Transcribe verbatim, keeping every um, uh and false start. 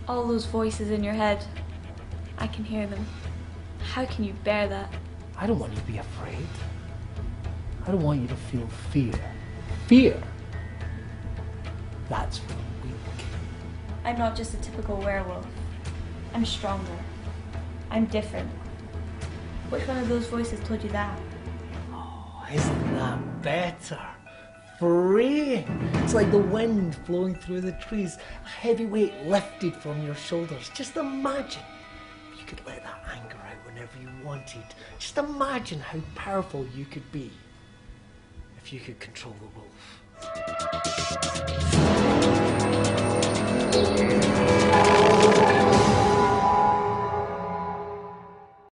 All those voices in your head, I can hear them. How can you bear that? I don't want you to be afraid. I don't want you to feel fear. Fear? That's for the weak. I'm not just a typical werewolf. I'm stronger. I'm different. Which one of those voices told you that? Oh, isn't that better? Freeing. It's like the wind flowing through the trees, a heavy weight lifted from your shoulders. Just imagine if you could let that anger out whenever you wanted. Just imagine how powerful you could be if you could control the wolf.